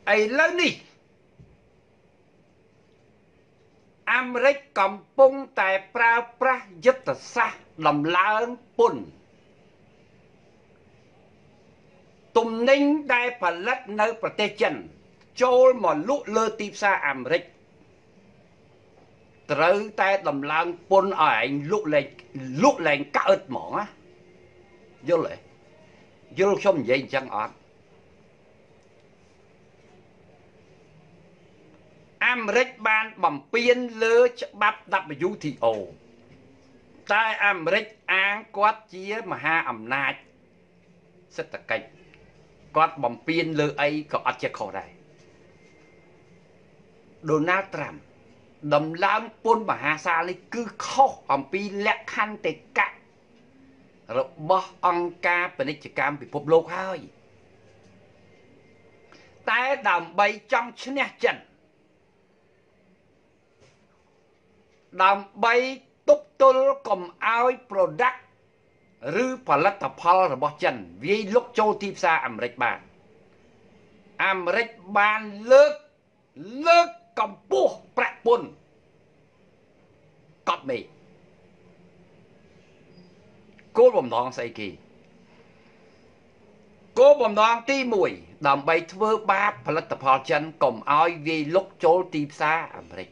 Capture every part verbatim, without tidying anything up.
ឥឡូវនេះអាមេរិកកំពុងតែប្រើប្រាស់យុទ្ធសាស្ត្រដំឡើងពន្ធទំនិញដែលផលិតនៅប្រទេសចិនចូលមកលក់លើទីផ្សារអាមេរិកត្រូវតែដំឡើងពន្ធឲ្យឯងលក់លែងលក់លែងកើតហ្មងណាយល់ទេយល់ខ្ញុំនិយាយអញ្ចឹងអត់អាមេរិកបានបំពេញលើច្បាប់ ดับเบิลยู ที โอ តែអាមេរិកអាងគាត់ជាមហាអំណាចសេដ្ឋកិច្ចគាត់បំពេញលើអីក៏អត់ជាខុសដែរដូណាល់ត្រាំដំឡើងពន្ធមហាសាលនេះគឺខុសអំពីលក្ខន្តិកៈរបស់អង្គការពាណិជ្ជកម្មពិភពលោកហើយតែដើម្បីចង់ឈ្នះចិនដើម្បីទប់ទល់កុំឲ្យ product ឬផលិតផលរបស់ចិនវាយលុកចូលទីផ្សារអាមេរិកបានអាមេរិកបានលើកលើកកម្ពស់ប្រាក់ពន្ធកប់មេគោលបំណងស្អីគេគោលបំណងទីមួយដើម្បីធ្វើបាបផលិតផលចិនកុំឲ្យវាយលុកចូលទីផ្សារអាមេរិក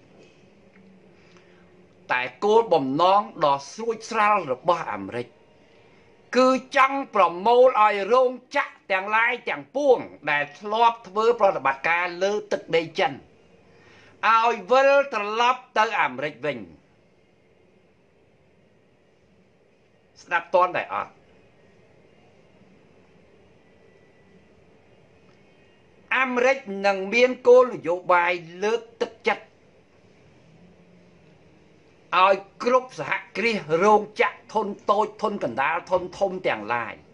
តែគោលបំណងដ៏ស្រួចស្រាលរបស់អាមេរិកគឺចង់ប្រមូលឲ្យរោងចក្រទាំងឡាយទាំងពួងដែលធ្លាប់ធ្វើប្រតិបត្តិការលើទឹកដីចិនឲ្យវិលត្រឡប់ទៅអាមេរិកវិញស្ដាប់តន់តែអត់អាមេរិកនឹងមានគោលនយោបាយលើកទឹកចិត្តឲ្យគ្រប់សហគ្រាសរោងចក្រធុនតូចធុនកណ្ដាលធុនធំទាំងឡាយ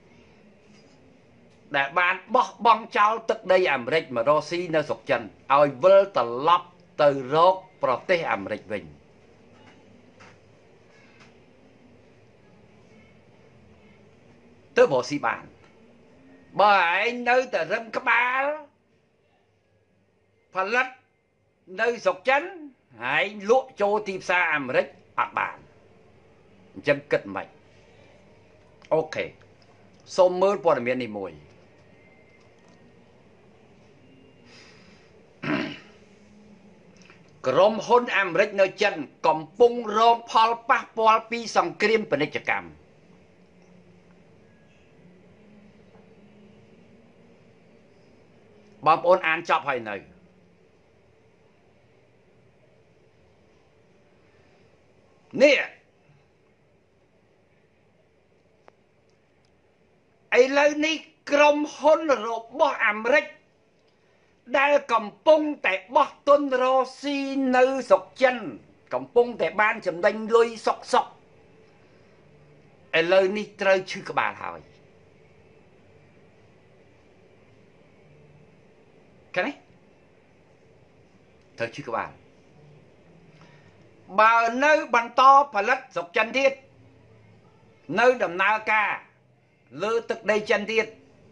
ដែលបានបោះបង់ចោលទឹកដីអាមេរិកមករកស៊ីនៅស្រុកចិនឲ្យវិលត្រឡប់ទៅរកប្រទេសអាមេរិកវិញទៅបោះស៊ីបានបើឯងនៅតែរឹមក្បាលផលិតនៅស្រុកចិនហើយលក់ចូលទីផ្សារអាមេរិកអត់បានអញ្ចឹងគិតមិនអូខេសូមមើលព័ត៌មាននេះមួយក្រុមហ៊ុនអាមេរិកនៅចិនកំពុងរងផលប៉ះពាល់ពីសង្គ្រាមពាណិជ្ជកម្មបងប្អូនអានចប់ហើយនៅនេះឥឡូវនេះក្រុមហ៊ុនរបស់អាមេរិកដែលកំពុងតែបោះទុនរកស៊ីនៅស្រុកចិនកំពុងតែបានចំណេញលុយសុកសុកឥឡូវនេះត្រូវឈឺក្បាលហើយឃើញទេត្រូវឈឺក្បាលបើនៅបន្តផលិតស្រុកចិនទៀតនៅដំណើរការលើទឹកដីចិនទៀត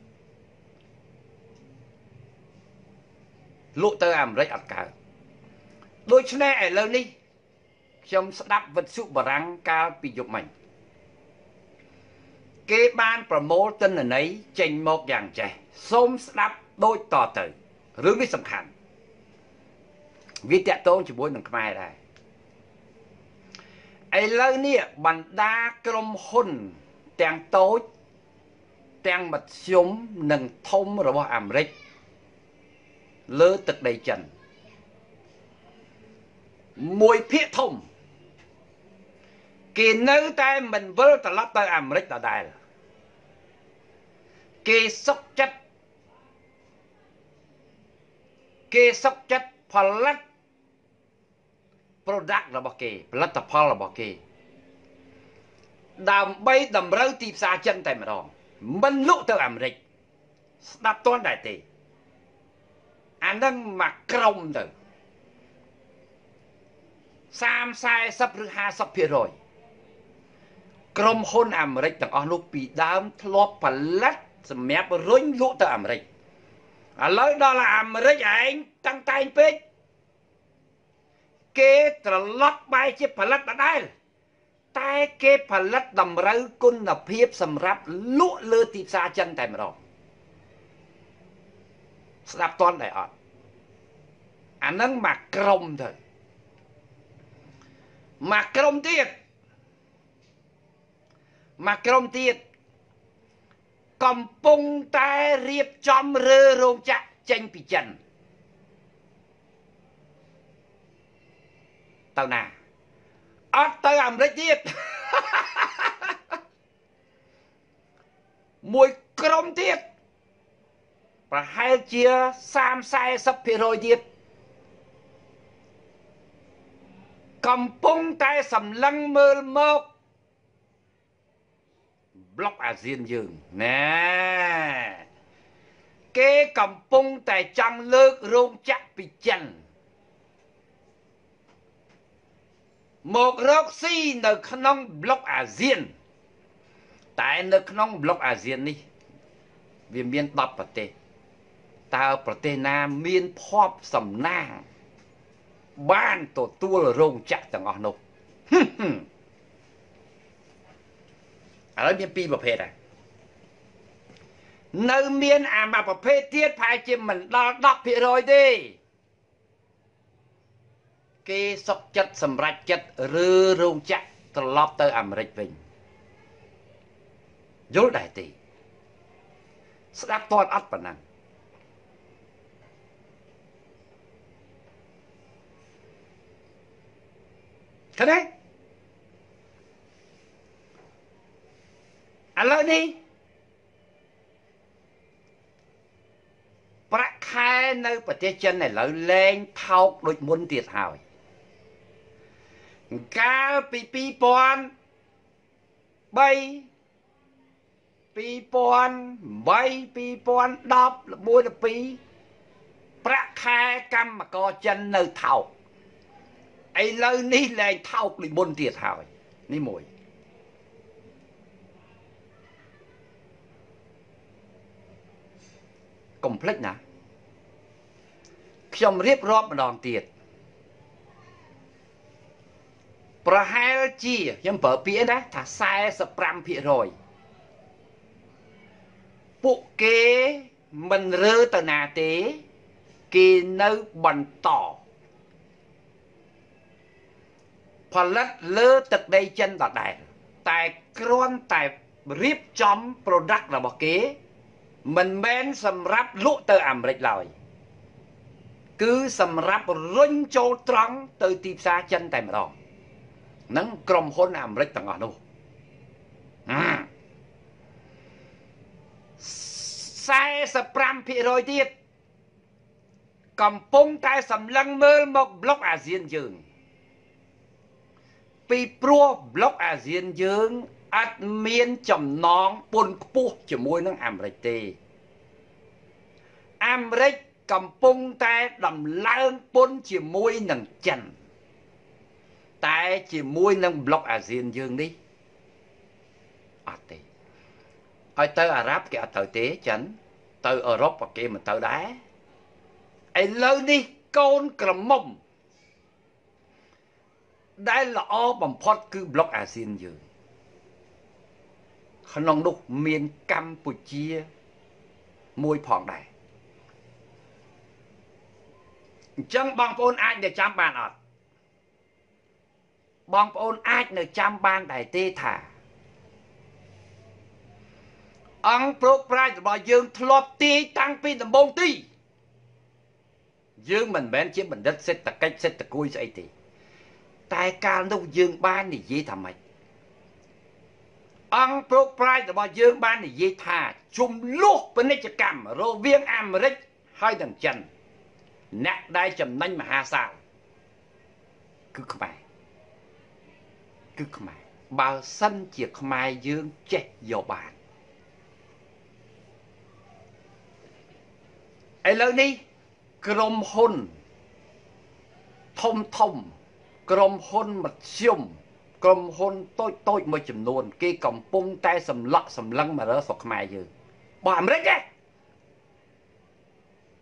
លក់ទៅអាមេរិកអត់កើតដូច្នេះឥឡូវនេះខ្ញុំស្ដាប់វិទ្យុបារាំងកាលពីយប់មិញគេបានប្រមូលទិន្នន័យចេញមកយ៉ាងចេះសូមស្ដាប់ដូចតទៅរឿងនេះសំខាន់វាតាក់ទងជាមួយនឹងខ្មែរដែរឥឡូវនេះបណ្ដាក្រុមហ៊ុនទាំងតូចទាំងមធ្យមនិងធំរបស់អាមេរិកលើទឹកដីចិនមួយភាគធំគេនៅតែមិនវិលត្រឡប់ទៅអាមេរិកដដែលគេសុខចិត្តគេសុខចិត្តផលិត product របស់គេផលិតផលរបស់គេដើម្បីតម្រូវទីផ្សារចិនតែម្ដងមិនលក់ទៅអាមេរិកស្ដាប់តន់ដែរទេអានឹងមកក្រុមទៅសាម สี่สิบ ឬ ห้าสิบភាគរយ ក្រុមហ៊ុនអាមេរិកទាំងអស់នោះពីដើមធ្លាប់ផលិតសម្រាប់រុញលក់ទៅអាមេរិកឥឡូវដល់អាមេរិកឯងតាំងតែងពេកគេត្រឡប់បែរជាផលិតដដែលតែគេផលិតតម្រូវគុណភាពសម្រាប់លក់លើទីផ្សារចិនតែម្ដងស្ដាប់តន់ដែរអត់អានឹងមកក្រុមទៅមកក្រុមទៀតមកក្រុមទៀតកំពុងតែរៀបចំរើរោងចក្រចេញពីចិនទៅណាអត់ទៅអាមេរិកទៀតមួយក្រុមទៀតប្រហែលជាសាមសสี่สิบភាគរយទៀតកំពុងតែសម្លឹងមើលមកប្លុកអាស៊ានយើងណែគេកំពុងតែចង់លើករោងចក្រពីចិនមករកស៊ីនៅក្នុងប្លុកអាស៊ានតែនៅក្នុងប្លុកអាស៊ាននេះវាមានដប់ប្រទេសតើប្រទេសណាមានភ័ព្វសំណាងបានទទួលរោងចក្រទាំងអស់នោះឥឡូវមានពីរប្រភេទហើយនៅមានអាមួយប្រភេទទៀតប្រហែលជាមិនដល់ដប់ភាគរយទេគេសុកចិត្តសម្រេចចិត្តរើរោងចក្រត្រឡប់ទៅអាមេរិកវិញយល់ដែរទេស្ដាប់តន់អត់ប៉ុណ្ណឹងឃើញទេឥឡូវនេះប្រាក់ខែនៅប្រទេសចិនឥឡូវលែងថោកដូចមុនទៀតហើយកាលពីពីរពាន់បីពីរពាន់បីពីរពាន់ដប់ល្មួយល្ពីរប្រាក់ខែកម្មករចិននៅថោកឥឡូវនេះលែងថោកដូចមុនទៀតហើយនេះមួយកុំភ្លេចណាខ្ញុំរៀបរាប់ម្ដងទៀតប្រហែលជាខ្ញុំប្រើពាក្យណាថាสี่สิบห้าភាគរយពួកគេមិនរើទៅណាទេគេនៅបន្តផលិតលើទឹកដីចិនដដែលតែគ្រាន់តែរៀបចំ product របស់គេមិនមែនសម្រាប់លក់ទៅអាមេរិកឡើយគឺសម្រាប់រុញចូលត្រង់ទៅទីផ្សារចិនតែម្ដងនឹងក្រុមហ៊ុនអាមេរិកទាំងអស់នោះสี่สิบห้าភាគរយទៀតកំពុងតែសម្លឹងមើលមកប្លុកអាស៊ានយើងពីព្រោះប្លុកអាស៊ានយើងអត់មានចំណងពន្ធខ្ពស់ជាមួយនឹងអាមេរិកទេអាមេរិកកំពុងតែដំឡើងពន្ធជាមួយនឹងចិនតែជាមួយនឹងប្លុកអាស៊ានយើងនេះអត់ទេឲ្យទៅអារ៉ាប់គេអត់ទៅទេចិនទៅអឺរ៉ុបក៏គេមិនទៅដែរឥឡូវនេះកូនក្រមុំដែលល្អបំផុតគឺប្លុកអាស៊ានយើងក្នុងនោះមានកម្ពុជាមួយផងដែរអញ្ចឹងបងប្អូនអាចនៅចាំបានអត់បងប្អូនអាចនៅចាំបានដែរទេថាអង្គប្រកប្រាជ្ញរបស់យើងធ្លាប់ទាយតាំងពីដំបូងទីយើងមិនមែនជាបណ្ឌិតសេដ្ឋកិច្ចសេដ្ឋគួយស្អីទេតែកាលនោះយើងបាននិយាយថាម៉េចអង្គប្រកប្រាជ្ញរបស់យើងបាននិយាយថាជំលោះពាណិជ្ជកម្មរវាងអាមេរិកហើយនិងចិនអ្នកដែលចំណេញមហាសាលគឺខ្មែរគឺខ្មែរបើសិនជាខ្មែរយើងចេះយកបានឥឡូវនេះក្រុមហ៊ុនធំធំក្រុមហ៊ុនមធ្យមក្រុមហ៊ុនតូចតូចមួយចំនួនគេកំពុងតែសម្លក់សម្លឹងមកលើស្រុកខ្មែរយើងបើអាមេរិកទេ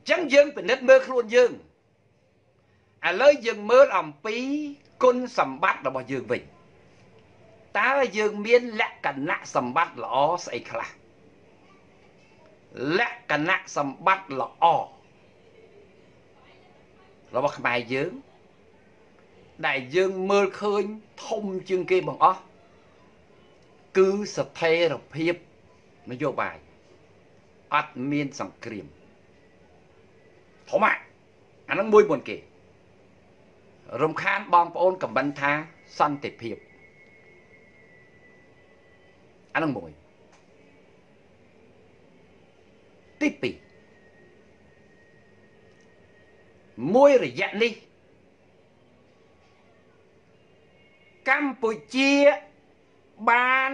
ចឹងយើងពិនិត្យមើលខ្លួនយើងឥឡូវយើងមើលអំពីគុណសម្បត្តិរបស់យើងវិញតើយើងមានលក្ខណៈសម្បត្តិល្អស្អីខ្លះលក្ខណៈសម្បត្តិល្អរបស់ខ្មែរយើងដែលយើងមើលឃើញធំជាងគេបងអស់គឺស្ថិរភាពនយោបាយអត់មានសង្គ្រាមធំអាហ្នឹងមួយមុនគេរំខានបងប្អូនកំបិនថាសន្តិភាពអាហ្នឹងមួយទីពីរមួយរយៈនេះកម្ពុជាបាន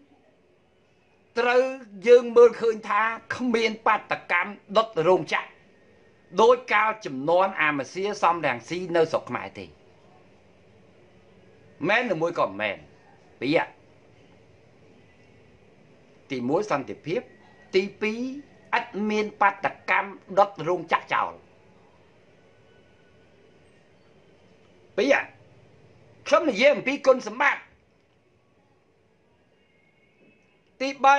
ត្រូវយើងមើលឃើញថាគ្មានបាតកម្មដុតរោងចក្រដោយកាលចំនួនអាម៉ាស៊ីសំរងស៊ីនៅស្រុកខ្មែរទេមែនឬមួយក៏មិនមែនពីរទីមួយសន្តិភាពទីពីរអត់មានបាតកម្មដុតរោងចក្រចោលពីរខ្ញុំនិយាយអំពីគុណសម្បត្តិទីបី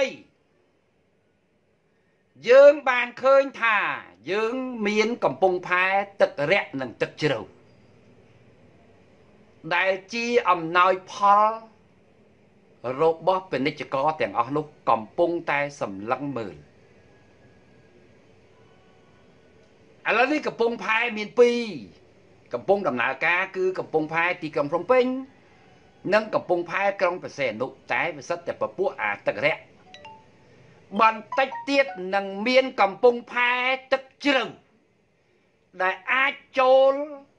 យើងបានឃើញថាយើងមានកំពង់ផែទឹករាក់និងទឹកជ្រៅដែលជាអំណោយផលរបស់ពាណិជ្ជករទាំងអស់នោះកំពុងតែសម្លឹងមើលឥឡូវនេះកំពង់ផែមានពីរកំពុងដំណើរការគឺកំពង់ផែទីក្រុងភ្នំពេញនិងកំពង់ផែក្រុងព្រះសីហនុតែវាសិតតែពពួកអាទឹករាក់បន្តិចទៀតនឹងមានកំពង់ផែទឹកជ្រៅដែលអាចចូល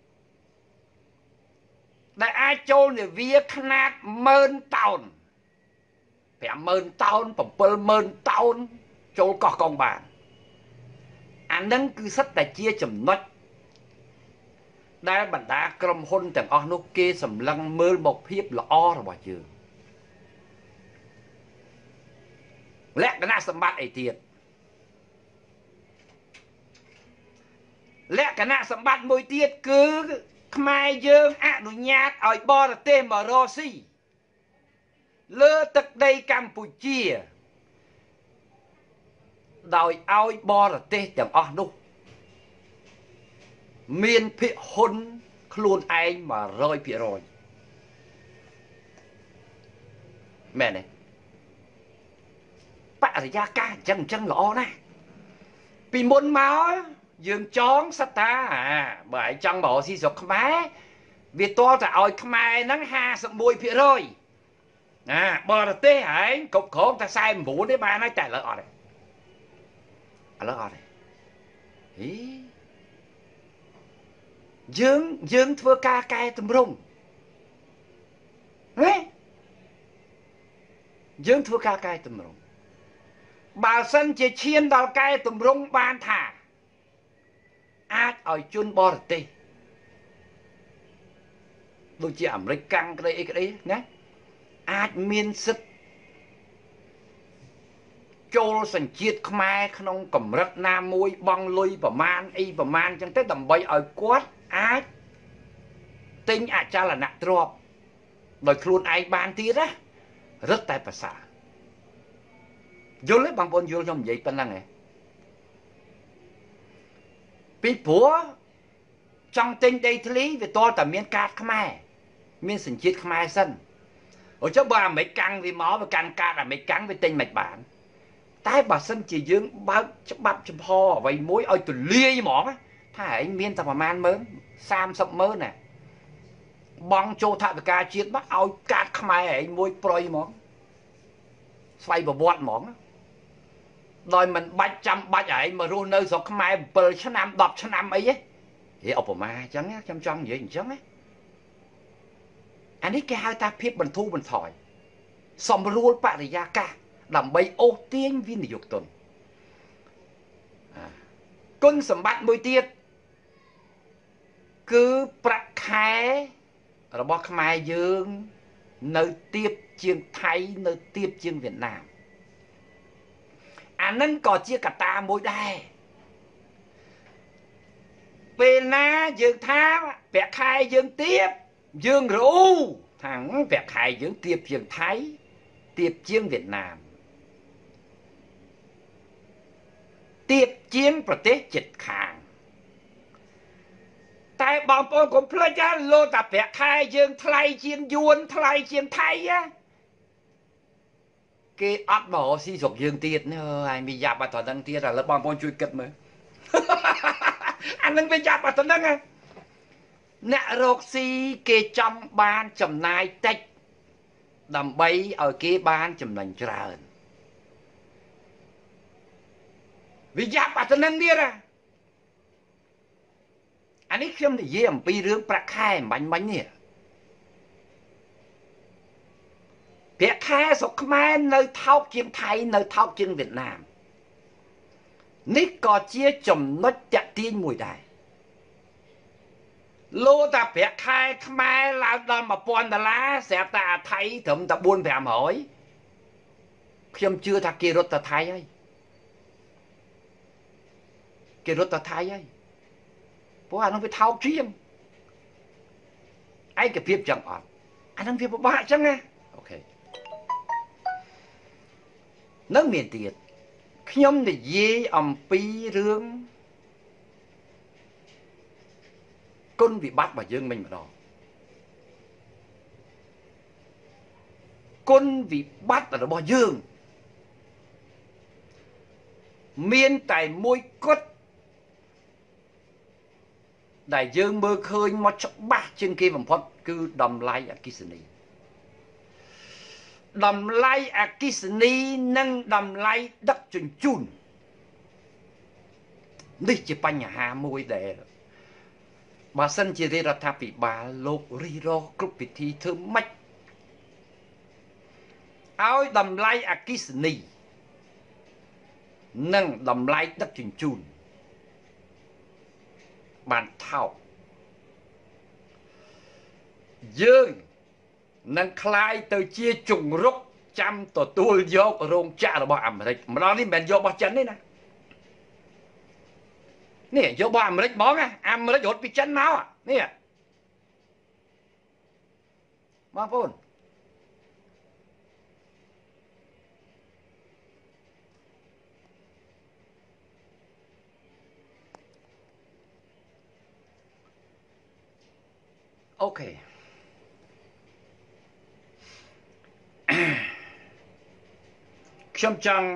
ដែលអាចចូលនាវាខ្នាតម៉ឺនតោនប្រាំម៉ឺនតោនbảyម៉ឺនតោនចូលកោះកុងបានអានឹងគឺសិតតែជាចំណុចដែលបណ្ដាក្រុមហ៊ុនទាំងអស់នោះគេសម្លឹងមើលមកភាពល្អរបស់យើងលក្ខណៈសម្បត្តិអីទៀតលក្ខណៈសម្បត្តិមួយទៀតគឺខ្មែរយើងអនុញ្ញាតឲ្យបរទេសមករកស៊ីលើទឹកដីកម្ពុជាដោយឲ្យបរទេសទាំងអស់នោះមានភាគហ៊ុនខ្លួនឯងមួយរយភាគរយមែនទេបរិយាកាសអញ្ចឹងអញ្ចឹងល្អណាស់ពីមុនមកយើងចងសិតតាបើឯងចង់មកស៊ីស្រុកខ្មែរវាតល់តែឲ្យខ្មែរហ្នឹងห้าสิบเอ็ดភាគរយណាបរទេសឯងគ្រប់គ្រងតែสี่สิบเก้าទេបានហើយតែឥឡូវអត់ទេឥឡូវអត់ទេហីយើងយើងធ្វើការកែតម្រង់ហេយើងធ្វើការកែតម្រង់បើសិនជាឈានដល់កែតម្រង់បានថាអាចឲ្យជនបរទេសដូចជាអាមេរិកកាំងក្តីអីក្តីណាអាចមានសិទ្ធិចូលសញ្ជាតិខ្មែរក្នុងកម្រិតណាមួយបង់លុយប្រមាណអីប្រមាណអញ្ចឹងទៅដើម្បីឲ្យគាត់អាចទិញអចលនទ្រព្យដោយខ្លួនឯងបានទៀតណារឹតតែប្រសើរយល់ទេបងប្អូនយល់ខ្ញុំនិយាយប៉ុណ្ណឹងហ៎ពីព្រោះចង់ទិញដីធ្លីវាតលតែមានកាតខ្មែរមានសញ្ជាតិខ្មែរសិនអូចុះបើអាមេរិកកាំងវាមកវាកាន់កាតអាមេរិកកាំងវាទិញមិនបានតែបើសិនជាយើងបើកច្បាប់ចំហអ្វីមួយឲ្យទលាយហ្មងថាឯងមានតែប្រមាណម៉ឺនសាមសិបម៉ឺនណាបងចូលថវិកាជាតិមកឲ្យកាតខ្មែរឯងមួយប្រុយហ្មងស្វ័យប្រវត្តិហ្មងដោយមិនបាច់ចាំបាច់ឯងមករស់នៅស្រុកខ្មែរbảyឆ្នាំដប់ឆ្នាំអីទេហេឧបមាអញ្ចឹងខ្ញុំចង់និយាយអញ្ចឹងណាអានេះគេហៅថាភាពបន្ធូរបន្ថយសម្រួលបរិយាកាសដើម្បីអូសទាញវិនិយោគទុនគុណសម្បត្តិមួយទៀតគឺប្រាក់ខែរបស់ខ្មែរយើងនៅទាបជាងថៃនៅទាបជាងវៀតណាមអានឹងក៏ជាកត្តាមួយដែរពេលណាយើងថាពាក់ខែយើងទៀបយើងរអ៊ូថាពាក់ខែយើងទៀបជាងថៃទៀបជាងវៀតណាមទៀបជាងប្រទេសជិតខាងតែបងប្អូនកុំភ្លេចណាលោតាប្រាក់ខែយើងថ្លៃជាងយួនថ្លៃជាងថៃណាគេអត់មកស៊ីស្រុកយើងទៀតអើយមានយ៉ាប់អត់ដល់ហ្នឹងទៀតឥឡូវបងប្អូនជួយគិតមើលអានឹងវាយ៉ាប់អត់ដល់ហ្នឹងណាអ្នករកស៊ីគេចង់បានចំណាយតិចដើម្បីឲ្យគេបានចំណេញច្រើនវាយ៉ាប់អត់ដល់ហ្នឹងទៀតណាអានេះខ្ញុំនិយាយអំពីរឿងប្រាក់ខែអំបញ្ញមិញនេះប្រាក់ខែស្រុកខ្មែរនៅថោកជាងថៃនៅថោកជាងវៀតណាមនេះក៏ជាចំណុចតាក់ទាញមួយដែរលោតាប្រាក់ខែខ្មែរឡើងដល់một nghìnដុល្លារស្រាប់តែអាថៃត្រឹមតែbốn 500ខ្ញុំជឿថាគេរត់ទៅថៃហើយគេរត់ទៅថៃហើយព្រោះអានោះវាថោកជាងឯកភាពចឹងអត់អានោះវាពិបាកចឹងណាអូខេនៅមានទៀតខ្ញុំនិយាយអំពីរឿងគុណវិបត្តិរបស់យើងមិញម្ដងគុណវិបត្តិរបស់យើងមានតែមួយគត់ដែលយើងមើលឃើញមកច្បាស់ជាងគេបំផុតគឺតម្លៃអគ្គិសនីតម្លៃអគ្គិសនីនិងតម្លៃដឹកជញ្ជូននេះជាបញ្ហាមួយដែលបើសិនជារដ្ឋាភិបាលលោករិះរោគ្រប់វិធីធ្វើម៉េចឲ្យតម្លៃអគ្គិសនីនិងតម្លៃដឹកជញ្ជូនបានថោកយើងនឹងคล้ายទៅជាជង្រុកចាំទទួលយករោងចក្ររបស់អាមេរិកម្ដងនេះមិនមែនយករបស់ចិនទេណានេះយករបស់អាមេរិកហ្មងណាអាមេរិករត់ពីចិនមកនេះបងប្អូនអូខេខ្ញុំចង់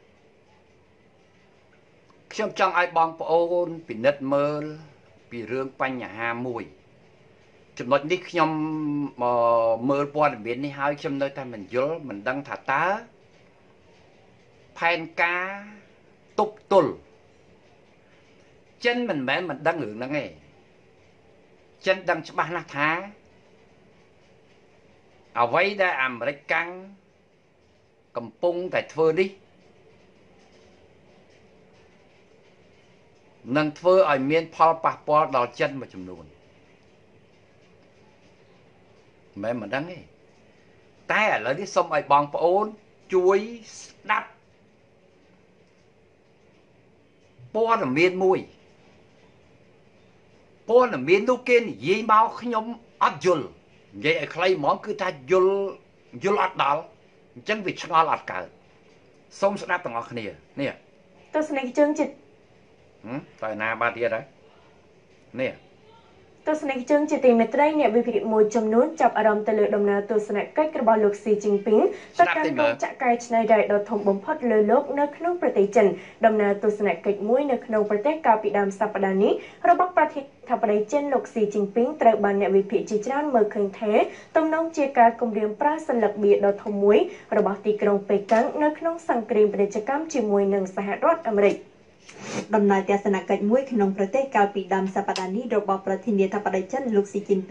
ខ្ញុំចង់ឲ្យបងប្អូនពិនិត្យមើលពីរឿងបញ្ហាមួយចំណុចនេះខ្ញុំមើលព័ត៌មាននេះហើយខ្ញុំនៅតែមិនយល់មិនដឹងថាតើផែនការទប់ទល់ចិនមិនមែនមិនដឹងរឿងហ្នឹងទេចិនដឹងច្បាស់ណាស់ថាអ្វីដែលអាមេរិកកាំងកំពុងតែធ្វើនេះនឹងធ្វើឲ្យមានផលប៉ះពាល់ដល់ចិនមួយចំនួនមិនមិនដឹងទេតែឥឡូវនេះសូមឲ្យបងប្អូនជួយស្ដាប់ព័ត៌មានមួយព័ត៌មាននោះគេនិយាយមកខ្ញុំអត់យល់និយាយឲ្យខ្លីហ្មងគឺថាយល់យល់អត់ដល់អញ្ចឹងវាឆ្ងល់អត់កើតសូមស្ដាប់ទាំងអស់គ្នានេះទស្សនិកជនចិត្តតើណាបាទទៀតហើយនេះទស្សនិកជនជាទីមេត្រីអ្នកវិភាគមួយចំនួនចាប់អារម្មណ៍ទៅលើដំណើរទស្សនកិច្ចរបស់លោកស៊ីជីនពីងទៅកាន់រោងចក្រកែច្នៃរ៉ែដ៏ធំបំផុតលើโลกនៅក្នុងប្រទេសចិនដំណើរទស្សនកិច្ចមួយនៅក្នុងប្រទេសកាលពីដើមសប្តាហ៍នេះរបស់ប្រធានាធិបតីចិនលោកស៊ីជីនពីងត្រូវបានអ្នកវិភាគជាច្រើនមើលឃើញថាទំនងជាការគម្រាមប្រើសិលឹកបៀដ៏ធំមួយរបស់ទីក្រុងប៉េកាំងនៅក្នុងសង្គ្រាមពាណិជ្ជកម្មជាមួយនឹងសហរដ្ឋអាមេរិកដំណើរទស្សនកិច្ចមួយក្នុងប្រទេសកាលពីដើមសប្តាហ៍នេះរបស់ប្រធានាធិបតីចិនលោកស៊ីជីនពីង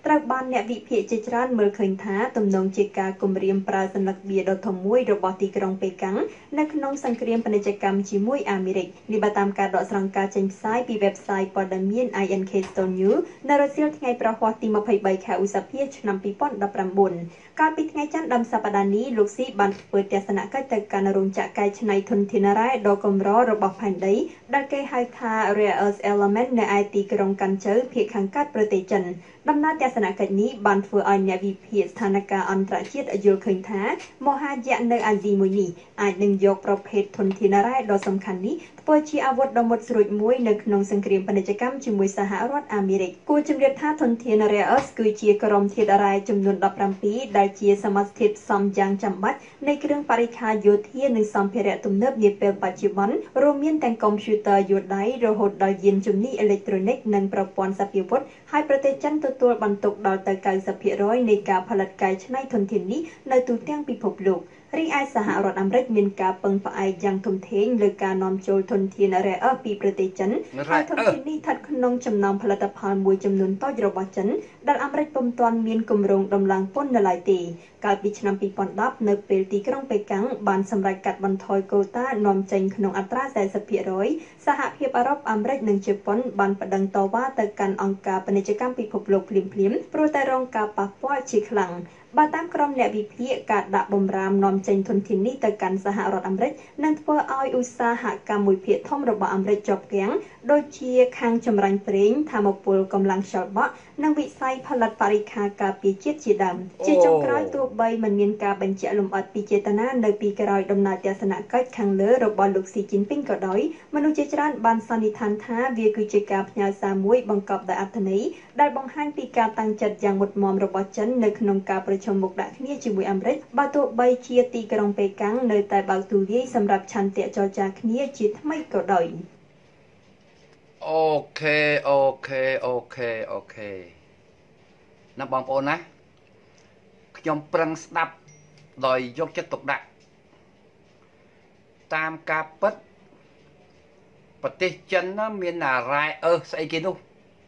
ត្រូវបានអ្នកវិភាគជាច្រើនមើលឃើញថាទំនងជាការគំរាមប្រើសន្លឹកវាដ៏ធំមួយរបស់ទីក្រុងប៉េកាំងនៅក្នុងសង្គ្រាមពាណិជ្ជកម្មជាមួយអាមេរិកនេះបើតាមការដកស្រង់ការចេញផ្សាយពី website ព័ត៌មាន I N K Stone News នៅរសៀលថ្ងៃប្រហ័សទីម្ភៃបីខែឧសភាឆ្នាំពីរពាន់ដប់ប្រាំបួនកាលពីថ្ងៃច័ន្ទដើមសប្តាហ៍នេះលោកស៊ីបានធ្វើទស្សនកិច្ចទៅកាន់រោងចក្រកែច្នៃធនធានរ៉ែដ៏កម្ររបស់ផែនដីដែលគេហៅថា Rare Earth Element នៅឯទីក្រុងកាន់ជើភាគខាងកើតប្រទេសចិនដំណើរទស្សនកិច្ចនេះបានធ្វើឲ្យអ្នកវិភាគស្ថានភាពអន្តរជាតិយល់ឃើញថាមហាយៈនៅអាស៊ីមួយនេះអាចនឹងយកប្រភេទធនធានរ៉ែដ៏សំខាន់នេះធ្វើជាអាវុធដ៏មុតស្រួចមួយនៅក្នុងសង្គ្រាមពាណិជ្ជកម្មជាមួយសហរដ្ឋអាមេរិកគួរជម្រាបថាធនធាន Rare Earth គឺជាក្រុមធាតុរ៉ែចំនួនដប់ប្រាំពីរដែលជាសមាសធាតុផ្សំយ៉ាងចាំបាច់នៃគ្រឿងបរិក្ខារយោធានិងសម្ភារៈទំនើបនាពេលបច្ចុប្បន្នរួមមានទាំងកុំព្យូទ័រយួរដៃរហូតដល់យានជំនិះអេឡិចត្រូនិកនិងប្រព័ន្ធសព្វាវុធហើយប្រទេសចិនទទួលបន្ទុកដល់ទៅ 九十ភាគរយ នៃការផលិតកែច្នៃធនធាននេះនៅទូទាំងពិភពលោករីឯសហរដ្ឋអាមេរិកមានការពឹងផ្អែកយ៉ាងធំធេងលើការនាំចូលធនធាន Rare Earth ពីប្រទេសចិនហើយធនធាននេះស្ថិតក្នុងចំណោមផលិតផលមួយចំនួនតូចរបស់ចិនដែលអាមេរិកពុំទាន់មានគម្រោងដំឡើងពន្ធនៅឡើយទេកាលពីឆ្នាំពីរពាន់ដប់នៅពេលទីក្រុងប៉េកាំងបានសម្រេចកាត់បន្ថយកូតានាំចេញក្នុងអត្រា สี่สิบភាគរយ សហភាពអឺរ៉ុបអាមេរិកនិងជប៉ុនបានប្តឹងតវ៉ាទៅកាន់អង្គការពាណិជ្ជកម្មពិភពលោកភ្លាមៗព្រោះតែរងការប៉ះពាល់ជាខ្លាំងបើតាមក្រុមអ្នកវិភាគការដាក់បំរាមនាំចេញធនធាននេះទៅកាន់សហរដ្ឋអាមេរិកនឹងធ្វើឲ្យឧស្សាហកម្មមួយភាគធំរបស់អាមេរិកជាប់គាំងដូចជាខាងចម្រាញ់ប្រេងថាមពលកម្លាំងខ្យល់បក់និងវិស័យផលិតបរិក្ខារការពារជាតិជាដើមជាចុងក្រោយទោះបីមិនមានការបញ្ជាក់លម្អិតពីចេតនានៅពីក្រោយដំណើរទស្សនកិច្ចខាងលើរបស់លោកស៊ីជីនពីងក៏ដោយមនុស្សជាច្រើនបានសន្និដ្ឋានថាវាគឺជាការផ្ញើសារមួយបង្កប់ដោយអត្ថន័យដែលបង្ហាញពីការតាំងចិត្តយ៉ាងមុតមមរបស់ចិននៅក្នុងការប្រជុំមុខដាក់គ្នាជាមួយអាមេរិកបើទោះបីជាទីក្រុងប៉េកាំងនៅតែបើកទូលាយសម្រាប់ឆន្ទៈចរចាគ្នាជាថ្មីក៏ដោយអូខេអូខេអូខេអូខេណាបងប្អូនណាខ្ញុំប្រឹងស្ដាប់ដោយយកចិត្តទុកដាក់តាមការពិតប្រទេសចិនណាមានអារ៉ែអឺស្អីគេនោះ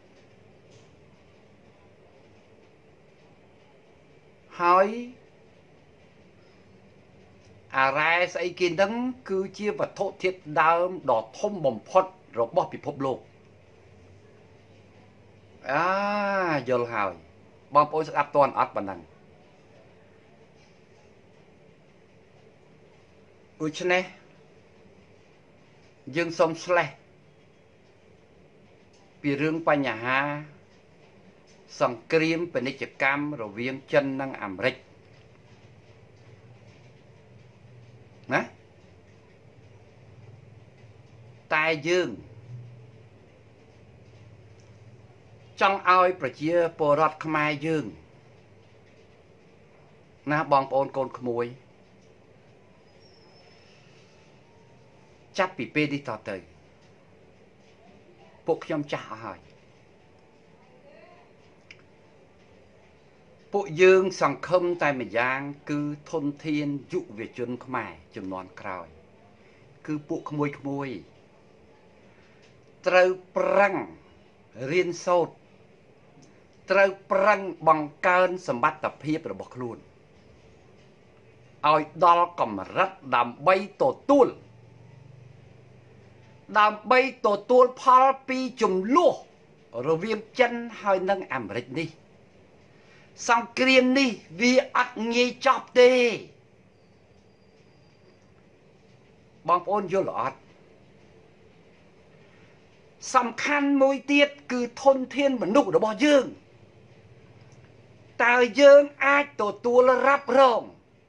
ហើយអារ៉ែស្អីគេហ្នឹងគឺជាវត្ថុធាតុដើមដ៏ធំបំផុតរបស់ពិភពលោកអាយល់ហើយបងប្អូនស្ដាប់តន់អត់ប៉ុណ្ណឹងដូច្នេះយើងសូមស្លេះពីរឿងបញ្ហាសង្គ្រាមពាណិជ្ជកម្មរវាងចិននិងអាមេរិកណាតែយើងចង់ឲ្យប្រជាពលរដ្ឋខ្មែរយើងណាបងប្អូនកូនក្មួយចាប់ពីពេលនេះតទៅពួកខ្ញុំចាស់អស់ហើយពួកយើងសង្ឃឹមតែម្យ៉ាងគឺធនធានយុវជនខ្មែរចំនួនក្រោយគឺពួកក្មួយក្មួយត្រូវប្រឹងរៀនសូត្រត្រូវប្រឹងបង្កើនសមត្ថភាពរបស់ខ្លួនឲ្យដល់កម្រិតដើម្បីទទួលដើម្បីទទួលផលពីចំនួនរវាងចិនហើយនិងអាមេរិកនេះសង្គ្រាមនេះវាអត់ងាយចប់ទេបងប្អូនយល់អត់សំខាន់មួយទៀតគឺធនធានមនុស្សរបស់យើងតើយើងអាចទទួលរ៉ាប់រង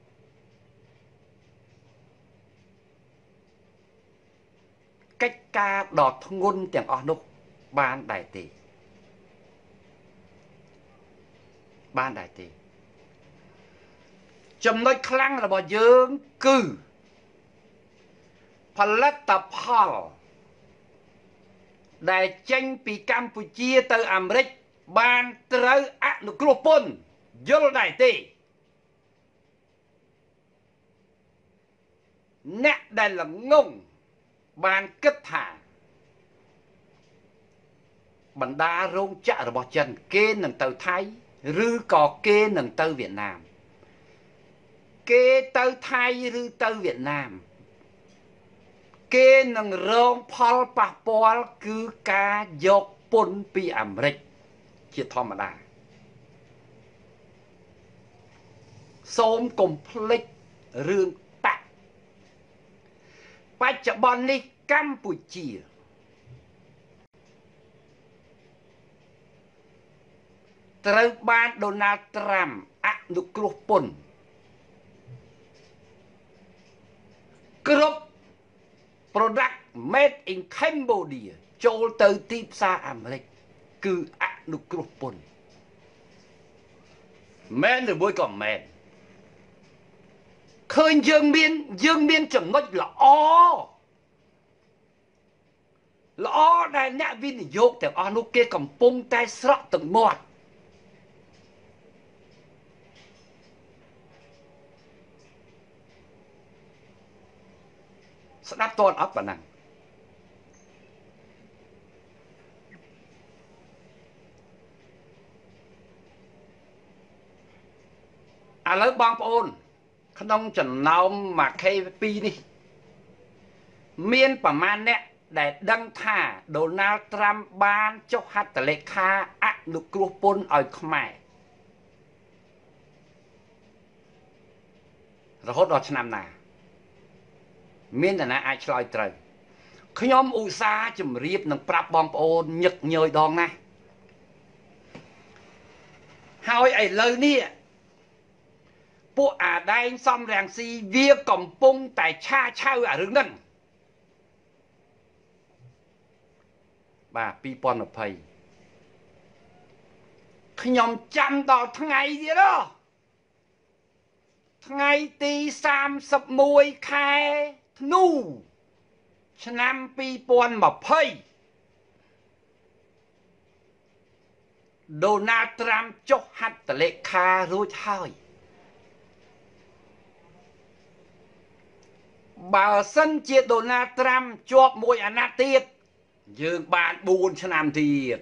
កិច្ចការដ៏ធ្ងន់ទាំងអស់នោះបានដែរទេបានដែរទេចំណុចខ្លាំងរបស់យើងគឺផលិតផលដែលចេញពីកម្ពុជាទៅអាមេរិកបានត្រូវអនុគ្រោះពន្ធយល់ដែរទេអ្នកដែលល្ងងបានគិតថាបណ្ដារោងចក្ររបស់ចិនគេនឹងទៅថៃឬក៏គេនឹងទៅវៀតណាមគេទៅថៃឬទៅវៀតណាមគេនឹងរងផលប៉ះពាល់គឺការយកពន្ធពីអាមេរិកជាធម្មតាសូមកុំភ្លេចរឿងតាក់បច្ចុប្បន្ននេះកម្ពុជាត្រូវបានដូណាល់ត្រាំអនុគ្រោះពន្ធគ្រប់ product made in Cambodia ចូលទៅទីផ្សារអាមេរិកគឺអនុគ្រោះពន្ធមែនឬមួយក៏មែនឃើញយើងមានយើងមានចំណុចល្អល្អដែលអ្នកវិនិយោគទាំងអស់នោះគេកំពុងតែស្រក់ទឹកមាត់ស្ដាប់តន់អត់ប៉ុណ្ណឹងឥឡូវបងប្អូនក្នុងចំណោមមួយ ខេ ពីរ នេះមានប្រមាណអ្នកដែលដឹងថាដូណាល់ត្រាំបានចុះហត្ថលេខាអនុគ្រោះពន្ធឲ្យខ្មែររហូតដល់ឆ្នាំណាមាននរណាអាចឆ្លើយត្រូវខ្ញុំឧស្សាហ៍ជម្រាបនឹងប្រាប់បងប្អូនញឹកញយដងណាស់ហើយឥឡូវនេះពួកអាដែងសំរាំងស៊ីវាកំពុងតែឆាឆៅអារឿងហ្នឹងបាទពីរពាន់ยี่สิบខ្ញុំចាំដល់ថ្ងៃទៀតហ៎ថ្ងៃទីសាមសិបមួយខែធ្នូឆ្នាំពីរពាន់ยี่สิบដូណាល់ត្រាំចុះហត្ថលេខារួចហើយបើសិនជាដូណាល់ត្រាំជាប់មួយអាណត្តិទៀតយើងបានបួនឆ្នាំទៀត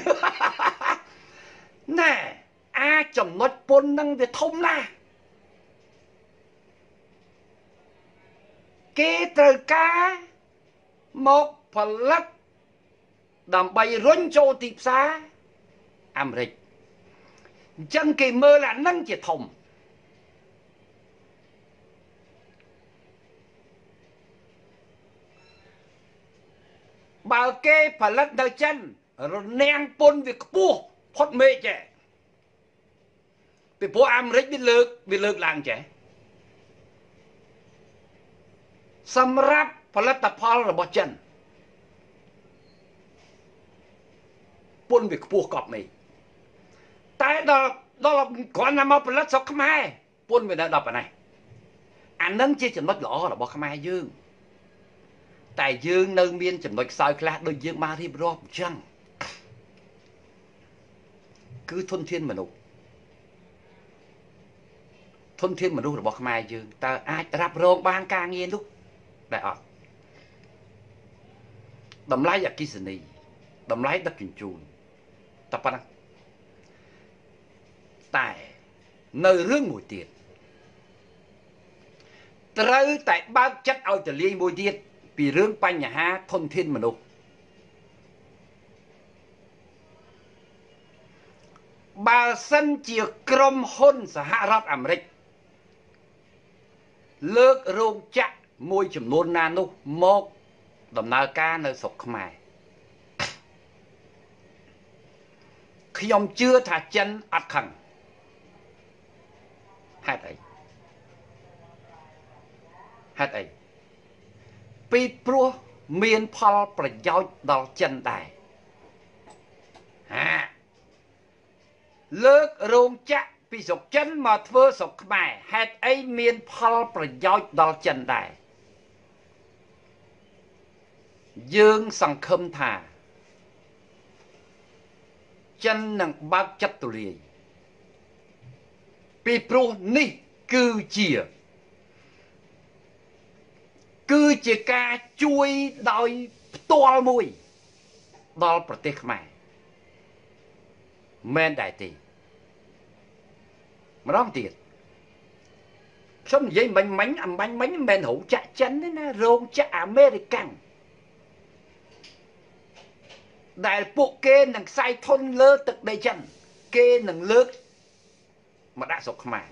ណែអាចចំណុចពន្ធនឹងវាធំណាស់គេត្រូវការមកផលិតដើម្បីរុញចូលទីផ្សារអាមេរិកអញ្ចឹងគេមើលអានឹងជាធំបើគេផលិតនៅចិនរនាំងពន្ធវាខ្ពស់ផុតមេឃចេះពីព្រោះអាមេរិកវាលើកវាលើកឡើងចេះសម្រាប់ផលិតផលរបស់ចិនពន្ធវាខ្ពស់កប់មេឃតែដល់ដល់គ្រាន់តែមកផលិតស្រុកខ្មែរពន្ធវានៅដល់ប៉ុណ្ណេះអានឹងជាចំណុចល្អរបស់ខ្មែរយើងតែយើងនៅមានចំណុចខ្សោយខ្លះដូចយើងបានរៀបរាប់អញ្ចឹងគឺធនធានមនុស្សធនធានមនុស្សរបស់ខ្មែរយើងតើអាចរ៉ាប់រងបានការងារនោះតែអត់តម្លៃអគ្គិសនីតម្លៃដឹកជញ្ជូនតែប៉ុណ្ណឹងតែនៅរឿងមួយទៀតត្រូវតែបើកចិត្តឲ្យទលាយមួយទៀតពីរឿងបញ្ហាធនធានមនុស្សបើសិនជាក្រុមហ៊ុនសហរដ្ឋអាមេរិកលើករោងចក្រមួយចំនួនណានោះមកដំណើរការនៅស្រុកខ្មែរខ្ញុំជឿថាចិនអត់ខឹងហេតុអីហេតុអីពីព្រោះមានផលប្រយោជន៍ដល់ចិនដែរហាលើករោងចក្រពីស្រុកចិនមកធ្វើស្រុកខ្មែរហេតុអីមានផលប្រយោជន៍ដល់ចិនដែរយើងសង្ឃឹមថាចិននឹងបើកចិត្តទូលាយពីព្រោះនេះគឺជាគឺជាការជួយដោយផ្ទាល់មួយដល់ប្រទេសខ្មែរមែនដែរទេម្ដងទៀតខ្ញុំនិយាយមិញមិញអំបញ្ញមិញមិនមែនរោងចក្រចិនទេណារោងចក្រអាមេរិកាំងដែលពួកគេនឹងខ្សែធនលើទឹកដីចិនគេនឹងលើកមកដាក់ស្រុកខ្មែរ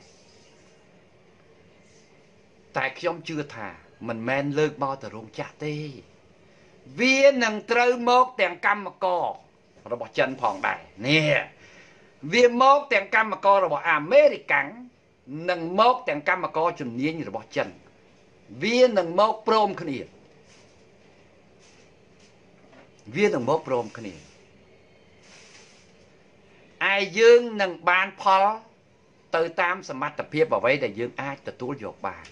តែខ្ញុំជឿថាមិនមែនលើកមកទៅរោងចក្រទេវានឹងត្រូវមកទាំងកម្មកររបស់ចិនផងដែរនេះវាមកទាំងកម្មកររបស់អាមេរិកាំងនិងមកទាំងកម្មករជំនាញរបស់ចិនវានឹងមកព្រមគ្នាវានឹងមកព្រមគ្នាឯយើងនឹងបានផលទៅតាមសមត្ថភាពអ្វីដែលយើងអាចទទួលយកបាន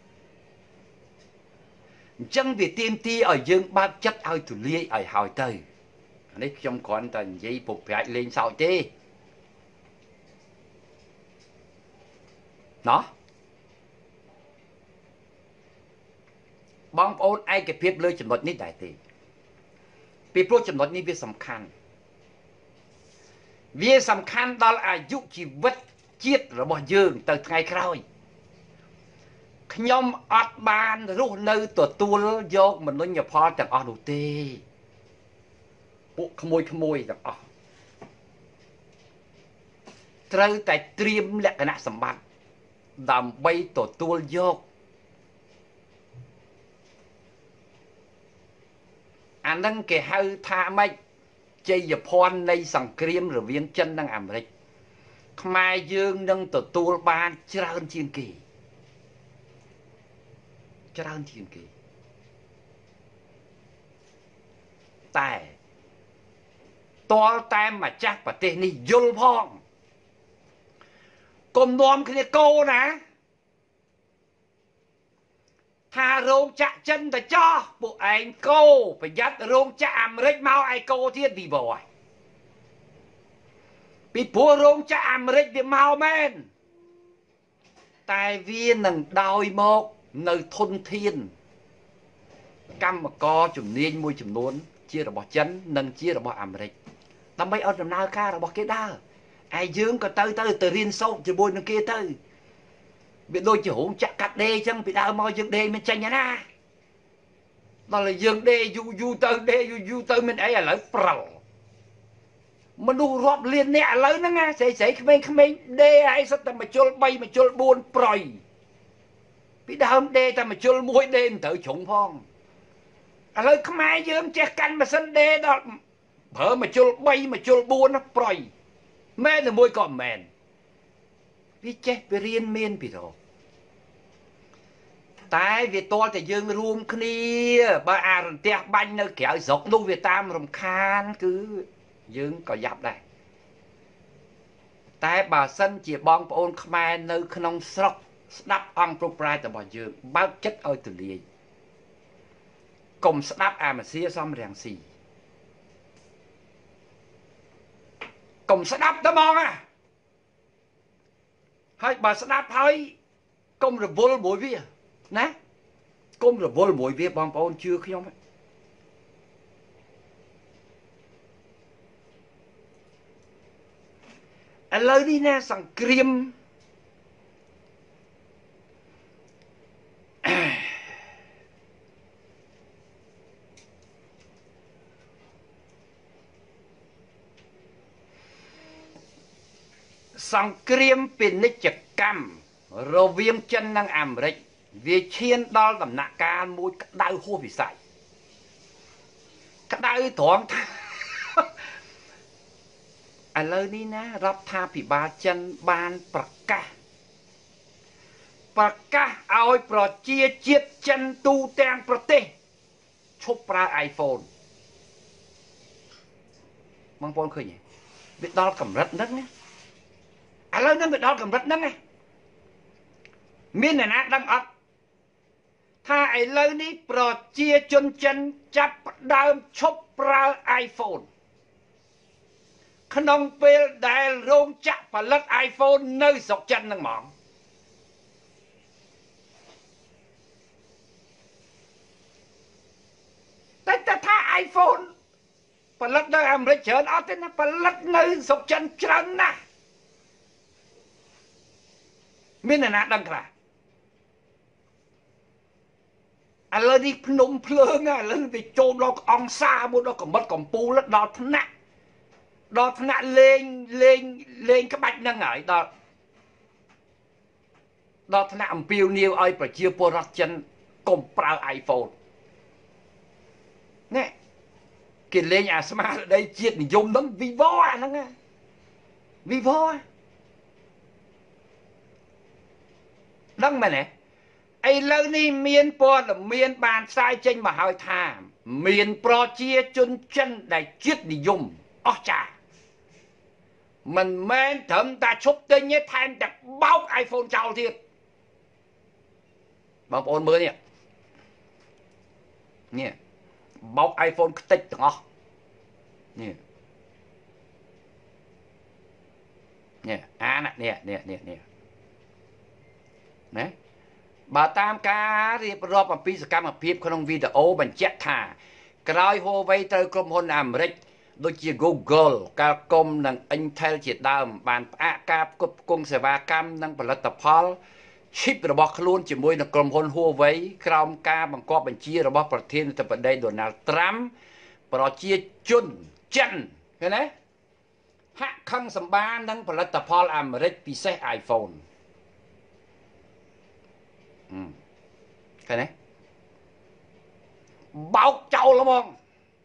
អញ្ចឹងវាទាមទារឲ្យយើងបើកចិត្តឲ្យទូលាយឲ្យហើយទៅនេះខ្ញុំគ្រាន់តែនិយាយពុកប្រាជ្ញលេងសើចទេណោះបងប្អូនឯកភាពលើចំណុចនេះដែរទេពីព្រោះចំណុចនេះវាសំខាន់វាសំខាន់ដល់អាយុជីវិតជាតិរបស់យើងទៅថ្ងៃក្រោយខ្ញុំអត់បានរស់នៅទទួលយកមនុញ្ញផលទាំងអស់នោះទេពួកក្មួយក្មួយទាំងអស់ត្រូវតែត្រៀមលក្ខណៈសម្បត្តិដើម្បីទទួលយកអានឹងគេហៅថាម៉េចជ័យភ័ណ្ឌនៃសង្គ្រាមរវាងចិននិងអាមេរិកខ្មែរយើងនឹងទទួលបានច្រើនជាងគេច្រើនជាងគេតែតលតែម្ចាស់ប្រទេសនេះយល់ផងកុំនាំគ្នាកោណាថារោងចក្រចិនទៅចោះពួកឯងកោប្រយ័ត្នរោងចក្រអាមេរិកមកឯកោទៀតពីបោះពីព្រោះរោងចក្រអាមេរិកវាមកមែនតែវានឹងដោយមកនៅធនធានកម្មករជំនាញមួយចំនួនជារបស់ចិននិងជារបស់អាមេរិកដើម្បីឲ្យដំណើរការរបស់គេដើរឯយើងក៏ទៅទៅទៅរៀនសូត្រជាមួយនឹងគេទៅវាដូចជារោងចក្រកាត់ដេរអញ្ចឹងពីដើមមកយើងដេរមិនចេញណាដល់តែយើងដេរយូរយូរទៅដេរយូរយូរទៅមានអីឥឡូវប្រលមនុស្សរាប់លានអ្នកឥឡូវហ្នឹងណាស្រីស្រីក្មេងក្មេងដេរឲ្យសិតតែមួយជុលបីមួយជុលបួនប្រយពីដើមដេរតែមួយជុលមួយដេរមិនត្រូវជ្រុងផងឥឡូវខ្មែរយើងចេះកាន់ម៉ាស៊ីនដេរដល់ប្រើមួយជុលបីមួយជុលបួនប្រយមែនតែមួយក៏មិនមែនវាចេះវារៀនមានពីរោតែវាតលតែយើងរួមគ្នាបើអារន្ទះបាញ់នៅក្រៅស្រុកនោះវាតាមរំខានគឺយើងក៏យ៉ាប់ដែរតែបើសិនជាបងប្អូនខ្មែរនៅក្នុងស្រុកស្ដាប់អង្គប្រប្រាយរបស់យើងបើកចិត្តឲ្យទូលាយកុំស្ដាប់អាមសៀសំរាំងស៊ីកុំស្ដាប់ទៅបងណាហើយបើស្ដាប់ហើយកុំរវល់មួយវាណាកុំរវល់មួយវាបងប្អូនជឿខ្ញុំឥឡូវនេះណាសង្គ្រាមសង្គ្រាមពាណិជ្ជកម្មរវាងចិននិងអាមេរិកវាឈានដល់ដំណាក់កាលមួយក្តៅហួសវិស័យក្តៅត្រង់ថាឥឡូវនេះណារដ្ឋាភិបាលចិនបានប្រកាសប្រកាសឲ្យប្រជាជាតិចិនទូទាំងប្រទេសឈប់ប្រើ iPhone បងប្អូនឃើញទេវាដល់កម្រិតហ្នឹងណាឥឡូវហ្នឹងវាដល់កម្រិតហ្នឹងណាមានអ្នកណាដឹងអត់ថាឥឡូវនេះប្រជាជនចិនចាប់ផ្ដើមឈប់ប្រើ iPhone ក្នុងពេលដែលរោងចក្រផលិត iPhone នៅស្រុកចិនហ្នឹងហ្មងតែតែថា iPhone ផលិតនៅអាមេរិកច្រើនអត់ទេណាផលិតនៅស្រុកចិនច្រើនណាស់មានអ្នកណាដឹងខ្លះឥឡូវនេះភ្នំភ្លើងឥឡូវវាចូលដល់អង្គសាមួយដល់កម្រិតកំពូលដល់ថ្នាក់ដល់ថ្នាក់លេងលេងលេងក្បាច់ហ្នឹងហើយដល់ដល់ថ្នាក់អំពាវនាវឲ្យប្រជាពលរដ្ឋចិនកុំប្រើ iPhone ណែគេលេងអាស្មារតីជាតិនិយមហ្នឹង Vivo អាហ្នឹង Vivo ដឹងមែនទេឥឡូវនេះមានព័ត៌មានបានផ្សាយចេញមកហើយថាមានប្រជាជនចិនដែលជាតិនិយមអស្ចារ្យមិនមែនត្រឹមតែឈប់ទិញទេថែមទាំងបោក iPhone ចោលទៀតបងប្អូនមើលនេះនេះបោក iPhone ខ្ទេចទាំងអស់នេះនេះអានេះនេះនេះនេះណាបើតាមការរៀបរាប់អំពីសកម្មភាពក្នុងវីដេអូបញ្ជាក់ថាក្រោយ Huawei ត្រូវក្រុមហ៊ុនអាមេរិកដូចជា Google, Qualcomm និង Intel ជាដើមបានផ្អាកការផ្គត់ផ្គង់សេវាកម្មនិងផលិតផល chip របស់ខ្លួនជាមួយនឹងក្រុមហ៊ុន Huawei ក្រោមការបង្គាប់បញ្ជារបស់ប្រធានាធិបតី Donald Trump ប្រជាជនចិនឃើញទេហាក់ខឹងសម្បានឹងផលិតផលអាមេរិកពិសេស iPhone ឃើញទេបោកចោលហ្មង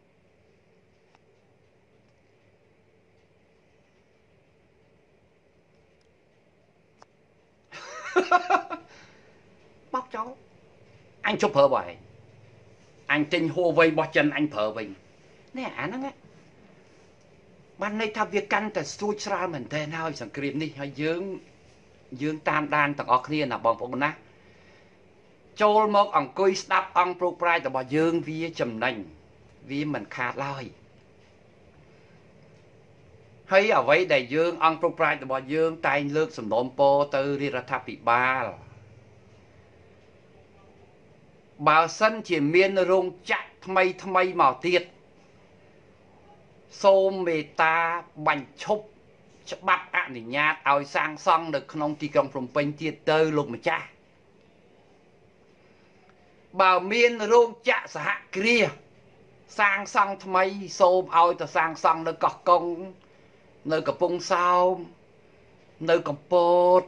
បោកចោលអញជប់ប្រើបើឯងអញទិញ Huawei របស់ចិនអញប្រើវិញនេះអាហ្នឹងបានន័យថាវាកាន់តែស្រួចស្រាលមែនតើហើយសង្គ្រាមនេះហើយយើងយើងតាមដានទាំងអស់គ្នាណាបងប្អូនណាចូលមកអង្គុយស្ដាប់អង្គប្រុសប្រាជ្ញរបស់យើងវាចំណេញវាមិនខាតឡើយហើយអ្វីដែលយើងអង្គប្រុសប្រាជ្ញរបស់យើងតែងលើកសំណូមពរទៅរាជរដ្ឋាភិបាលបើសិនជាមានរោងចក្រថ្មីថ្មីមកទៀតសូមមេត្តាបញ្ឈប់ច្បាប់អនុញ្ញាតឲ្យសាងសង់នៅក្នុងទីក្រុងភ្នំពេញទៀតទៅលោកម្ចាស់បើមានរោងចក្រសហគ្រាសសាងសង់ថ្មីសូមឲ្យទៅសាងសង់នៅកោះកុងនៅកំពង់សោមនៅកំពត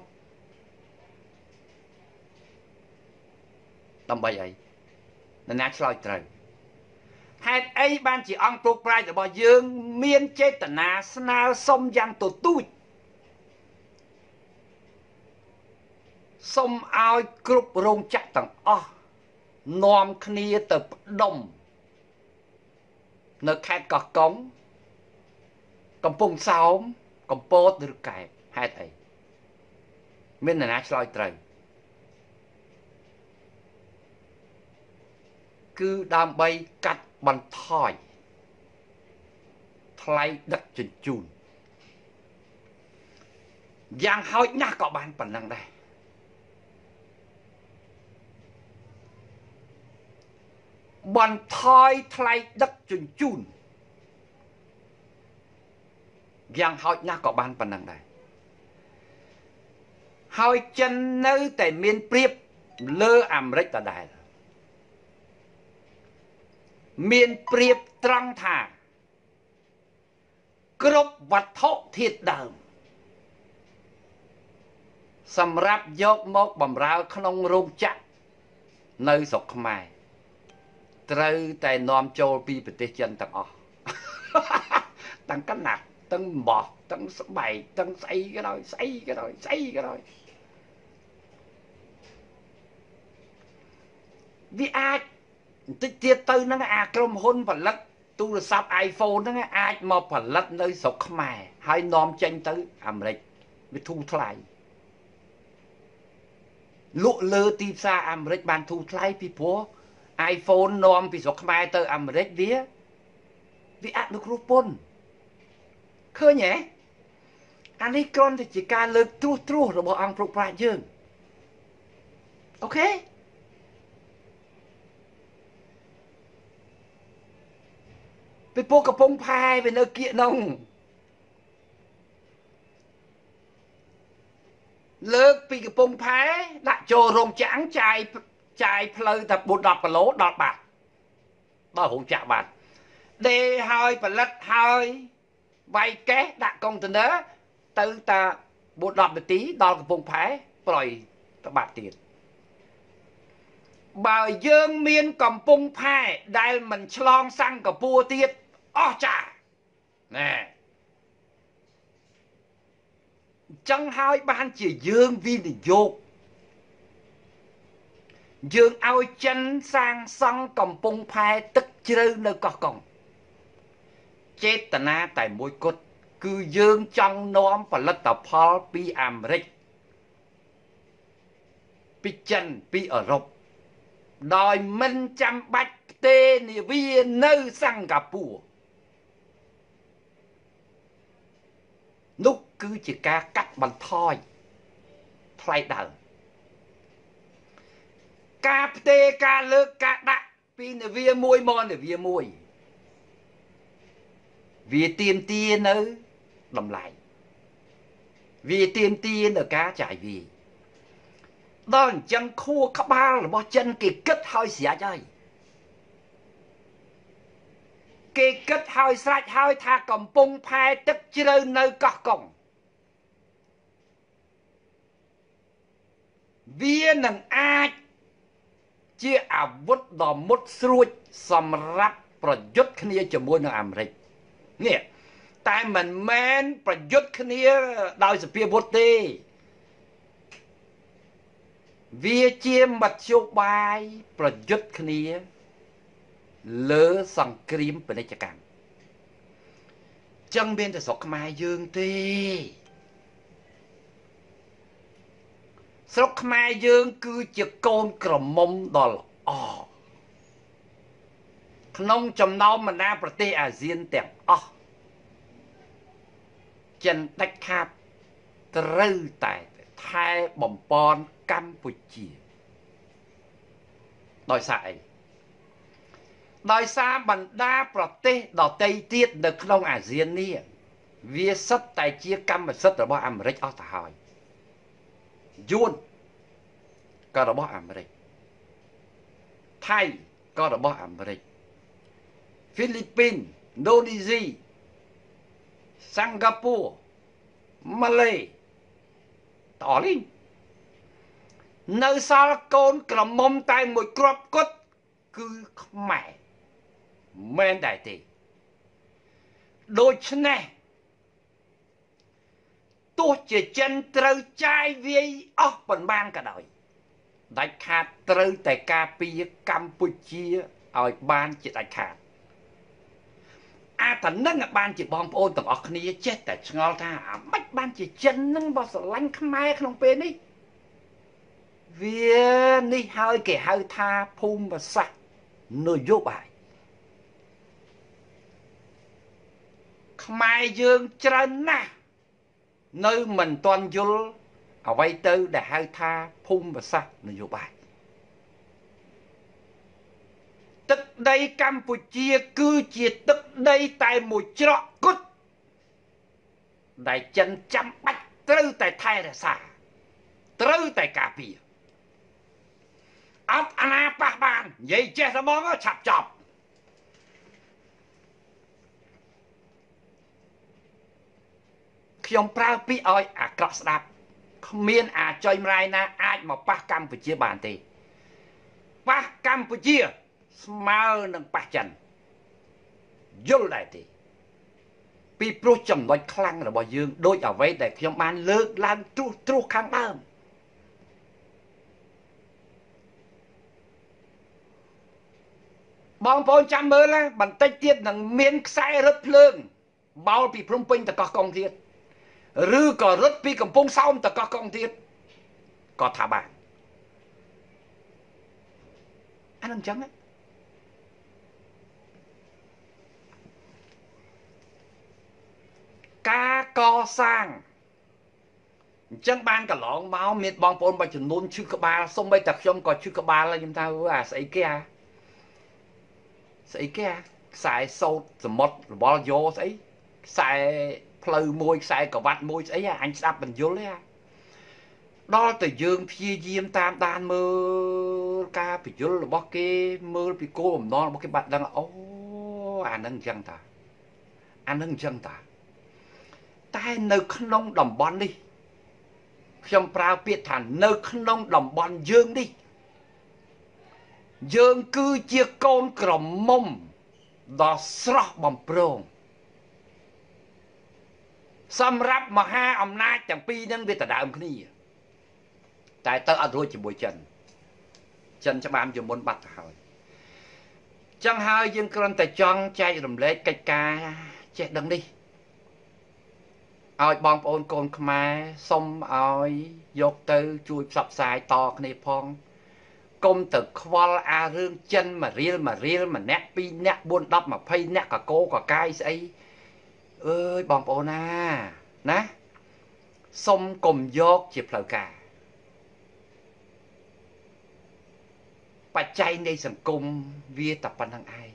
ដើម្បីអីនរណាឆ្លើយត្រូវហេតុអីបានជាអង្គប្រុសប្រាជ្ញរបស់យើងមានចេតនាស្នើសុំយ៉ាងទទូចសុំឲ្យគ្រប់រោងចក្រទាំងអស់នាំគ្នាទៅផ្ដុំនៅខេត្តកោះកុងកំពង់សោមកំពតឬកែបហេតុអីមាននរណាឆ្លើយត្រូវគឺដើម្បីកាត់បន្ថយថ្លៃដឹកជញ្ជូនយ៉ាងហោចណាស់ក៏បានប៉ុណ្ណឹងដែរបន្ថយថ្លៃដឹកជញ្ជូនយ៉ាងហោចណាស់ក៏បានប៉ុណ្ណឹងដែរហើយចិននៅតែមានប្រៀបលើអាមេរិកដដែលមានប្រៀបត្រង់ថាគ្រប់វត្ថុធាតុដើមសម្រាប់យកមកបម្រើក្នុងរោងចក្រនៅស្រុកខ្មែរត្រូវតែនាំចូលពីប្រទេសចិនទាំងអស់ទាំងកណាត់ទាំងបោះទាំងស្បែកទាំងស្អីក៏ដោយស្អីក៏ដោយស្អីក៏ដោយវាអាចបន្តិចទៀតទៅហ្នឹងអាក្រុមហ៊ុនផលិតទូរស័ព្ទ iPhone ហ្នឹងអាចមកផលិតនៅស្រុកខ្មែរហើយនាំចេញទៅអាមេរិកវាធូរថ្លៃលក់លើទីផ្សារអាមេរិកបានធូរថ្លៃពីព្រោះ iPhone នាំពីស្រុកខ្មែរទៅអាមេរិកវាវាអនុគ្រោះពន្ធឃើញទេអានេះគ្រាន់តែជាការលើកត្រួសត្រាសរបស់អង្គប្រុសប្រាជ្ញយើងអូខេពីពួកកំពង់ផែវានៅគៀកនោះលើកពីកំពង់ផែដាក់ចូលរោងចក្រចាយចាយផ្លូវតែbốn mươiគីឡូដល់បាត់ដល់រោងចក្របាត់ដេហើយផលិតហើយវាយកេះដាក់កុងតឺន័រទៅតាbốn mươiនាទីដល់កំពង់ផែប្រយទៅបាត់ទៀតបើយើងមានកំពង់ផែដែលមិនឆ្លងសិង្ហបុរីទៀតអស់ចាណែចឹងហើយបានជាយើងវិនិយោគយើងឲ្យចិនសាងសង់កំពង់ផែទឹកជ្រៅនៅកោះកុងចេតនាតែមួយគត់គឺយើងចង់នាំផលិតផលពីអាមេរិកពីចិនពីអឺរ៉ុបដោយមិនចាំបាច់ផ្ទេរនាវានៅសិង្ហបុរីនោះគឺជាការកាត់បន្ថយថ្លៃដើមការផ្ទេរការលើកការដាក់ពីនាវាមួយមកនាវាមួយវាទៀមទានៅតម្លៃវាទៀមទានៅការចាយវាដល់អញ្ចឹងខួរក្បាលរបស់ចិនគេគិតហើយស្រេចហើយគេគិតហើយស្រេចហើយថាកំពង់ផែទឹកជ្រៅនៅកោះកុងវានឹងអាចជាអាវុធដ៏មុតស្រួចសម្រាប់ប្រយុទ្ធគ្នាជាមួយនឹងអាមេរិកនេះតែមិនមែនប្រយុទ្ធគ្នាដោយសភាវុធទេវាជាមធ្យោបាយប្រយុទ្ធគ្នាលើសង្គ្រាមពាណិជ្ជកម្មចឹងមានតែស្រុកខ្មែរយើងទេស្រុកខ្មែរយើងគឺជាកូនក្រមុំដ៏ល្អក្នុងចំណោមបណ្ដាប្រទេសអាស៊ានទាំងអស់ចិនដាច់ខាតត្រូវតែថែបំពន់កម្ពុជាដោយសារអីដោយសារបណ្ដាប្រទេសដទៃទៀតនៅក្នុងអាស៊ាននេះវាសិតតែជាកម្មសិទ្ធិរបស់អាមេរិកអស់ទៅហើយយួនក៏របស់អាមេរិកថៃក៏របស់អាមេរិកហ្វីលីពីនឥណ្ឌូនេស៊ីសិង្ហបុរីម៉ាឡេតអលីនៅសល់កូនក្រមុំតែមួយគ្រាប់គត់គឺខ្មែរមែនដែរទេដូច្នេះទោះជាចិនត្រូវចាយវាយអស់ប៉ុន្មានក៏ដោយដាច់ខាតត្រូវតែការពារកម្ពុជាឲ្យបានជាដាច់ខាតអាតនឹងបានជាបងប្អូនទាំងអស់គ្នាចេះតែឆ្ងល់ថាអាម៉េចបានជាចិននឹងបោះស្រឡាញ់ខ្មែរក្នុងពេលនេះវានេះហើយគេហៅថាភូមិសាស្ត្រនយោបាយខ្មែរយើងច្រើនណាស់នៅមិនទាន់យល់អ្វីទៅដែលហៅថាភូមិសាស្ត្រនយោបាយទឹកដីកម្ពុជាគឺជាទឹកដីតែមួយច្រកគត់ដែលចិនចាំបាច់ត្រូវតែថែរក្សាត្រូវតែការពារអត់អាណាប៉ះបាននិយាយចេះតែមកឆាប់ចប់ខ្ញុំប្រើពាក្យឲ្យអាក្រក់ស្ដាប់គ្មានអាចុយម្រាយណាអាចមកប៉ះកម្ពុជាបានទេប៉ះកម្ពុជាស្មើនឹងប៉ះចិនយល់ដែរទេពីព្រោះចំណុចខ្លាំងរបស់យើងដូចអ្វីដែលខ្ញុំបានលើកឡើងទ្រុសទ្រុសខាងដើមបងប្អូនចាំមើលណាបន្តិចទៀតនឹងមានខ្សែរថភ្លើងបោលពីភ្នំពេញទៅកោះកុងទៀតឬក៏រត់ពីកំពង់សោមទៅកោះកុងទៀតក៏ថាបានអានឹងចឹងការកសាងអញ្ចឹងបានកន្លងមកមានបងប្អូនមួយចំនួនឈឺក្បាលសូម្បីតែខ្ញុំក៏ឈឺក្បាលហើយខ្ញុំថាអាស្អីគេអាស្អីគេអាខ្សែសោតសមុទ្ររវល់យោស្អីខ្សែផ្លូវមួយខ្សែក្រវ៉ាត់មួយស្អីអញស្ដាប់បញ្យល់ទេអាដល់តែយើងព្យាយាមតាមដានមើលការបញ្យលរបស់គេមើលពីគោលបំណងរបស់គេបាត់ដឹងអូអានឹងអញ្ចឹងតាអានឹងអញ្ចឹងតាតែនៅក្នុងតំបន់នេះខ្ញុំប្រើពាក្យថានៅក្នុងតំបន់យើងនេះយើងគឺជាកូនក្រមុំដ៏ស្រស់បំព្រងសម្រាប់មហាអំណាចទាំងពីរនឹងវាដដើមគ្នាតែទៅអត់រួចជាមួយចិនចិនច្បាមជាមុនបាត់ទៅហើយចឹងហើយយើងគ្រាន់តែចង់ចែករំលែកកិច្ចការចេះដឹងនេះឲ្យបងប្អូនកូនខ្មែរសុំឲ្យយកទៅជួយផ្សព្វផ្សាយតគ្នាផងកុំទៅខ្វល់អារឿងចិនមួយរៀលមួយរៀលម្នាក់ពីរនាក់បួនដប់ម្ភៃនាក់កកោកកាយស្អីអើយបងប្អូនណាណាសុំកុំយកជាផ្លូវការបច្ច័យនៃសង្គមវាតែប៉ុណ្្នឹងឯង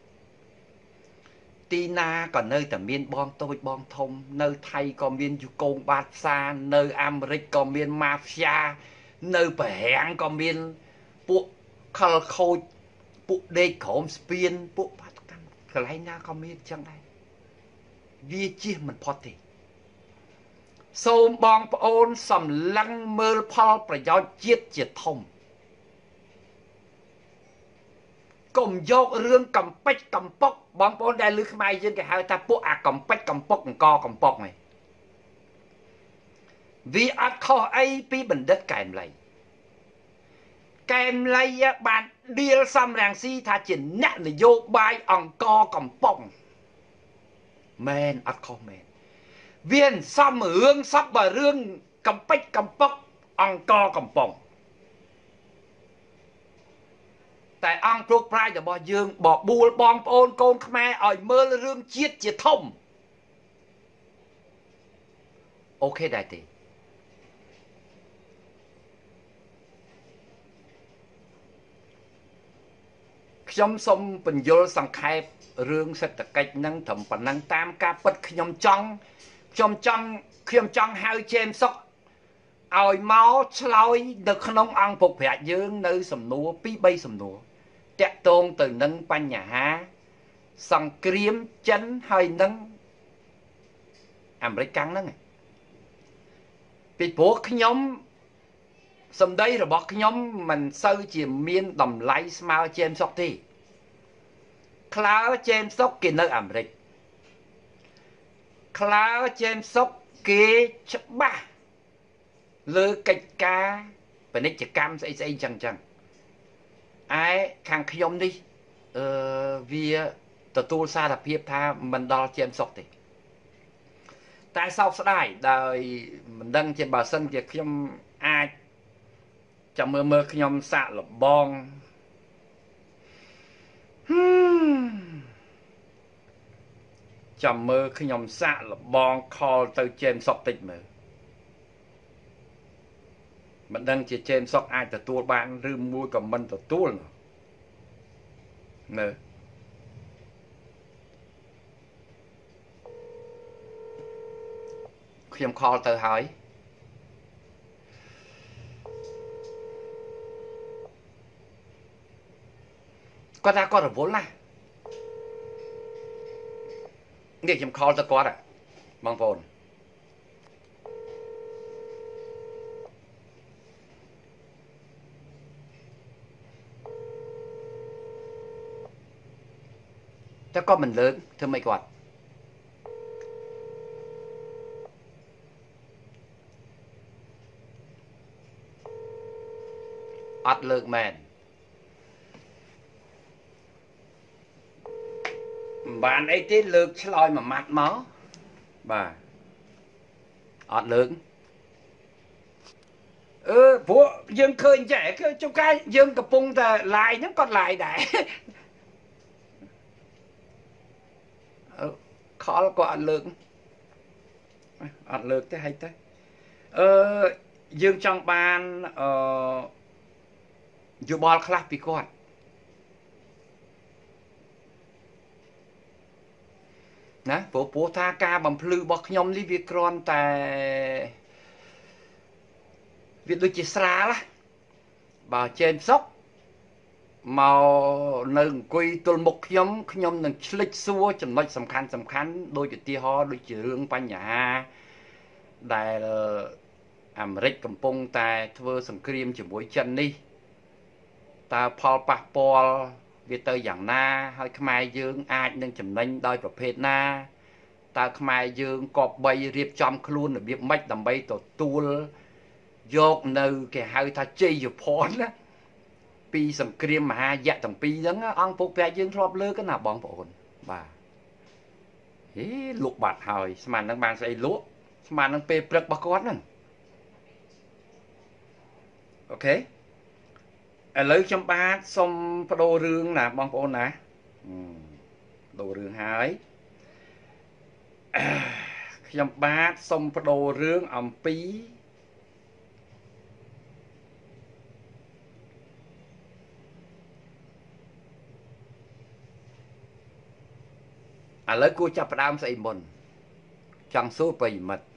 ទីណាក៏នៅតែមានបងតូចបងធំនៅថៃក៏មានយូកូងបាតផ្សារនៅអាមេរិកក៏មានម៉ាហ្វ្យានៅបររាំងក៏មានពួកខលខូចពួកដេកក្រោមស្ពានពួកបាតុកម្មកន្លែងណាក៏មានចឹងដែរវាជិះមិនផុតទេសូមបងប្អូនសម្លឹងមើលផលប្រយោជន៍ជាតិជាធំកុំយករឿងកំពេចកំប៉ុកបងប្អូនដែលឮខ្មែរយើងគេហៅថាពួកអាកំពេចកំប៉ុកអង្គកំប៉ុកហ្នឹងវាអត់ខុសអីពីបណ្ឌិតកែមលីកែមលីបានដៀលសំរាំងស៊ីថាជាអ្នកនយោបាយអង្គកំប៉ុកមែនអត់ខុសមែនវាសំរឿងសពបើរឿងកំពេចកំប៉ុកអង្គកំប៉ុងតែអង្គព្រោះប្រាជ្ញរបស់យើងបបួលបងប្អូនកូនខ្មែរឲ្យមើលរឿងជាតិជាធំអូខេដែរទេខ្ញុំសូមបញ្យល់សង្ខេបរឿងសេដ្ឋកិច្ចនឹងត្រឹមប៉ុណ្ណឹងតាមការពិតខ្ញុំចង់ខ្ញុំចង់ខ្ញុំចង់ហៅជេមសុកឲ្យមកឆ្លើយនៅក្នុងអង្គពុកប្រាជ្ញយើងនៅសំណួរពីរបីសំណួរតាក់ទងទៅនឹងបញ្ហាសង្គ្រាមចិនហើយនឹងអាមេរិកកាំងហ្នឹងពីព្រោះខ្ញុំសម្ដីរបស់ខ្ញុំមិនសូវជាមានតម្លៃស្មើជេមសុកទេក្លើជេមសុកគេនៅអាមេរិកក្លើជេមសុកគេច្បាស់លើកិច្ចការពាណិជ្ជកម្មស្អីស្អីចឹងចឹងឯខាងខ្ញុំនេះអឺវាទទួលសារភាពថាមិនដល់ជេមសុកទេតែសោកស្ដាយដោយមិនដឹងជាបើសិនជាខ្ញុំអាចចាំមើលមើលខ្ញុំសាក់លបងចាំមើលខ្ញុំសាក់លបងខលទៅជេមសុកតិចមើលមិនដឹងជាជេមសុកអាចទទួលបានឬមួយក៏មិនទទួលនៅខ្ញុំខលទៅហើយគាត់ថាគាត់រវល់ណាស់នេះខ្ញុំខលទៅគាត់បងប្អូនតែគាត់មិនលើកធ្វើម៉េចគាត់អត់លើកមែនបានអីទេលើកឆ្លើយមួយម៉ាត់មកបាទអត់លើកអឺព្រោះយើងឃើញចេះគឺចុះកាយយើងកំពុងតែឡាយហ្នឹងគាត់ឡាយដែរអឺខលក៏អត់លើកអត់លើកទេហិចទេអឺយើងចង់បានអឺយោបល់ខ្លះពីគាត់ណាព្រោះព្រោះថាការបំភ្លឺរបស់ខ្ញុំនេះវាគ្រាន់តែវាដូចជាស្រាលបើចេនសុកមកនៅអង្គុយទល់មុខខ្ញុំខ្ញុំនឹងឆ្លិចសួរចំណុចសំខាន់សំខាន់ដូចឧទាហរណ៍ដូចជារឿងបញ្ហាដែលអាមេរិកកំពុងតែធ្វើសង្គ្រាមជាមួយចិននេះតើផលប៉ះពាល់វាទៅយ៉ាងណាហើយខ្មែរយើងអាចនឹងចំណេញដោយប្រភេទណាតើខ្មែរយើងគប្បីរៀបចំខ្លួនរបៀបម៉េចដើម្បីទទួលយកនៅគេហៅថាជ័យភ័ណ្ឌណាពីសង្គ្រាមមហាយៈទាំងពីរហ្នឹងអង្គពុកប្រាក់យើងធ្លាប់លើកណាបងប្អូនបាទហេលក់បាត់ហើយស្មាននឹងបានស្អីលក់ស្មាននឹងពេលព្រឹករបស់គាត់ហ្នឹងអូខេឥឡូវខ្ញុំបាទសូមបដូររឿងណាបងប្អូនណាបដូររឿងហើយខ្ញុំបាទសូមបដូររឿងអំពីឥឡូវគួរចាប់ផ្ដើមស្អីមុនចង់សួរប្រិមិត្ត